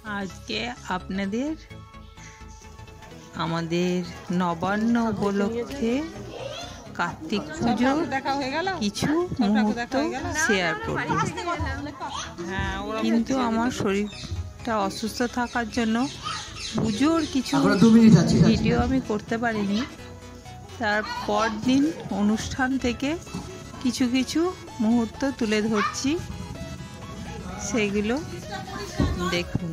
আজকে আপনাদের আমাদের নবান্ন উপলক্ষে কার্তিক পুজোর কিছু মুহূর্ত শেয়ার করব। কিন্তু আমার শরীরটা অসুস্থ থাকার জন্য পুজোর কিছু ভিডিও আমি করতে পারিনি। তারপর দিন অনুষ্ঠান থেকে কিছু কিছু মুহূর্ত তুলে ধরছি, সেগুলো দেখুন।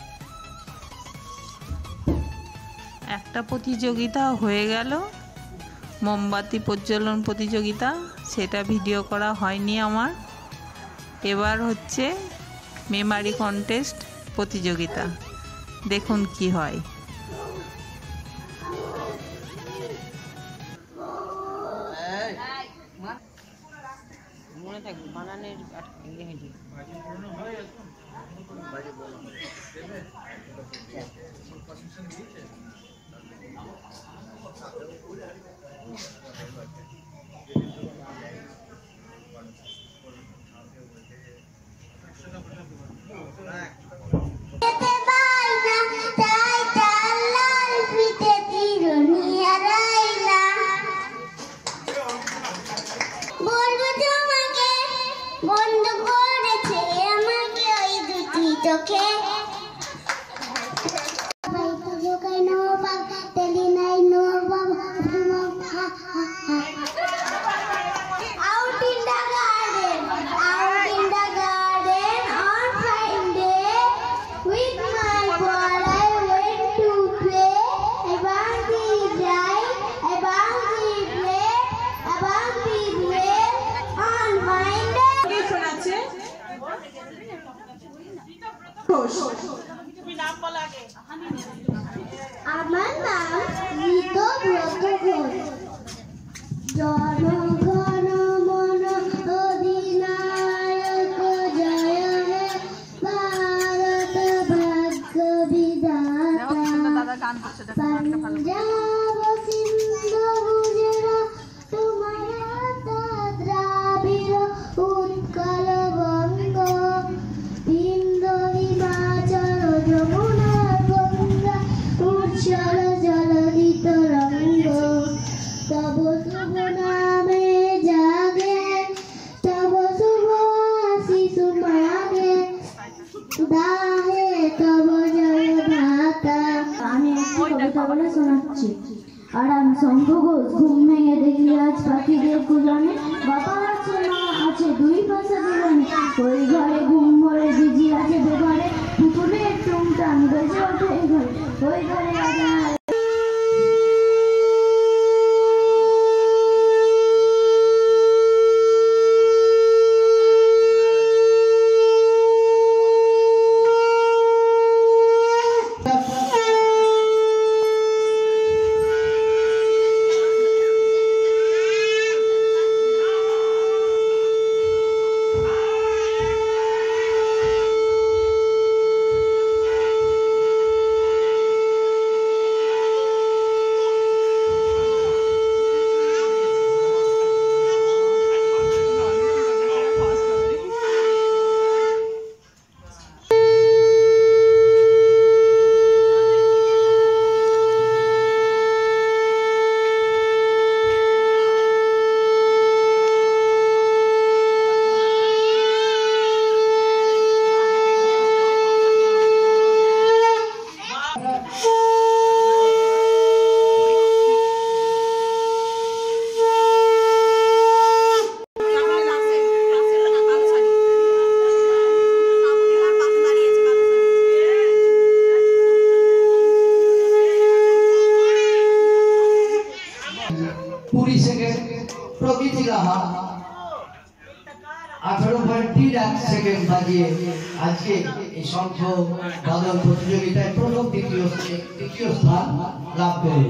একটা প্রতিযোগিতা হয়ে গেল, মোমবাতি প্রজ্বলন প্রতিযোগিতা, সেটা ভিডিও করা হয়নি আমার। এবার হচ্ছে মেমারি কন্টেস্ট প্রতিযোগিতা, দেখুন কি হয়। মনে থাকবে বানানের আমার নাম ঋতব্রত ঘোষ। জনগণ মন অধিনায়ক জয় হে ভারত ভাগ্য বিধাতা। পঞ্জাব সিন্ধু গুজরাট মারাঠা দ্রাবিড় উৎকল বঙ্গ বিন্ধ্য হিমাচল যমুনা গঙ্গা উচ্ছল জলধি তরঙ্গ। তব শুভ নামে জাগে, তব শুভ আশিস মাগে, গাহে তব জয় ধাতা। আমি একটি কবিতা বলে শোনাচ্ছি। আর আমি শঙ্খ ঘোষ। ঘুম ভেঙে দেখি আজ পাখিদের কুজনে, বাবা আছে মা আছে দুই পাশে দুজনে। ওই ঘরে ঘুম ভরে দিদি আছে বেঘরে, পুতুলের টুংটাং বেজে ওঠে এই ঘরে। ওই ঘরে রাজা पूरी सेकेंड प्रकृति रहा 18.3 सेकेंड বাজিয়ে আজকে এই শঙ্খ বাদল প্রতিযোগিতায় প্রথম দ্বিতীয় স্থান লাভ করল।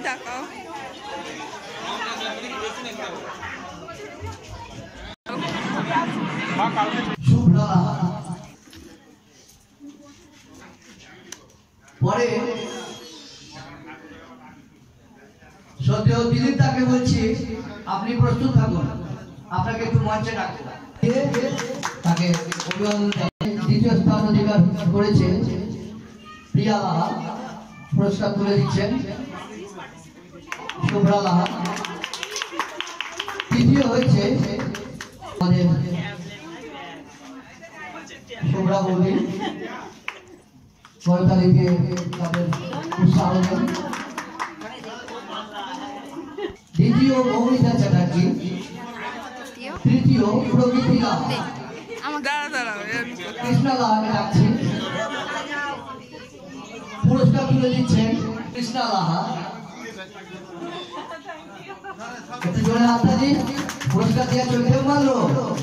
তাকাও। শুভ্রা পরে সদ্য দিলীপ তাকে বলছি আপনি প্রস্তুত থাকুন, আপনাকে একটু মঞ্চে ডাকবো। তাকে অভিবাদন জানাই। দ্বিতীয় স্থান অধিকার করেছে প্রিয়া লাহা, পুরস্কার তুলে দিচ্ছেন শুভ্রা লাহা। তৃতীয় হয়েছে আমাদের শুভ্রা বৌদি, করতালিকে তাদের উৎসাহ দেন। দ্বিতীয় মৌমিতা চ্যাটার্জি, তৃতীয় প্রকৃতি লাহা। কৃষ্ণা লাহাকে ডাকছি, পুরস্কার তুলে দিচ্ছেন কৃষ্ণা লাহা। একটু জোরে হাততালি, পুরস্কার দিয়ে চলতে পারলো।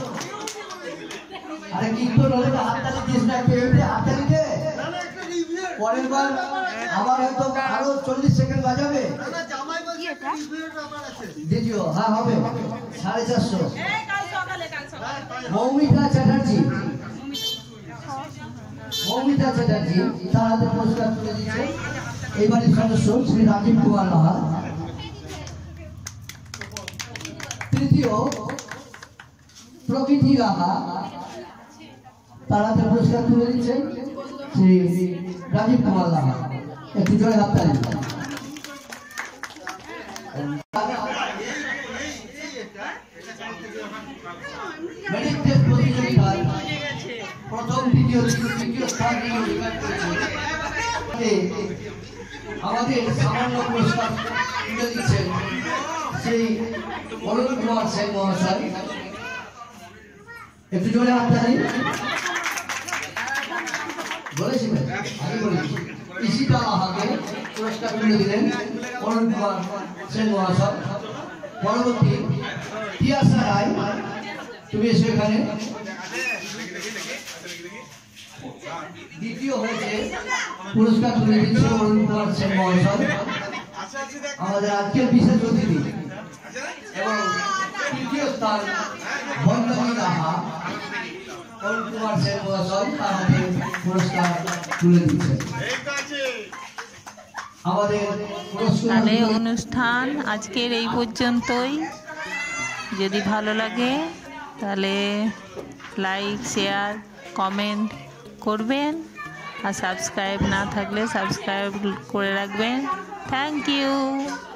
আরে কীর্তন হলে তো হাততালি দিস না, হাততালি দে। পরের বার আমার হয়তো আরো 40 সেকেন্ড বাজাবে। দ্বিতীয় হ্যাঁ হবে 450। মৌমিতা চ্যাটার্জি, মৌমিতা চ্যাটার্জি তার হাতে পুরস্কার তুলে দিচ্ছে এই বাড়ির সদস্য শ্রী রাজীব কুমার লাহা। তৃতীয় প্রকৃতি লাহা, তার হাতে পুরস্কার তুলে দিচ্ছেন শ্রী রাজীব কুমার লাহা। একটু জোরে হাততালি। মেডিক টেস্ট প্রতিযোগিতায় প্রথম দ্বিতীয় তৃতীয় স্থান অধিকার করেছে। আমাদের সামান্য পুরস্কার তুলে দিচ্ছেন শ্রী অরুণ কুমার সেন মহাশয়। একটু জোরে হাততালি। বলেছিলেন আগে বলেছি ঈশিতা লাহাকে পুরস্কার তুলে দিলেন অরুণ কুমার সেন মহাশয়। পরবর্তী তিয়াসা রায়, তুমি এসো এখানে। দ্বিতীয় হয়েছে পুরস্কার তুলে দিচ্ছে অরুণ কুমার সেন মহাশয়, আমাদের আজকের বিশেষ অতিথি। এবং তৃতীয় স্থান বন্দনী লাহা, অরুণ কুমার সেন মহাশয় তার হাতে পুরস্কার তুলে দিচ্ছে। তাহলে অনুষ্ঠান আজকের এই পর্যন্তই। যদি ভালো লাগে তাহলে লাইক, শেয়ার, কমেন্ট করবেন, আর সাবস্ক্রাইব না থাকলে সাবস্ক্রাইব করে রাখবেন। Thank you.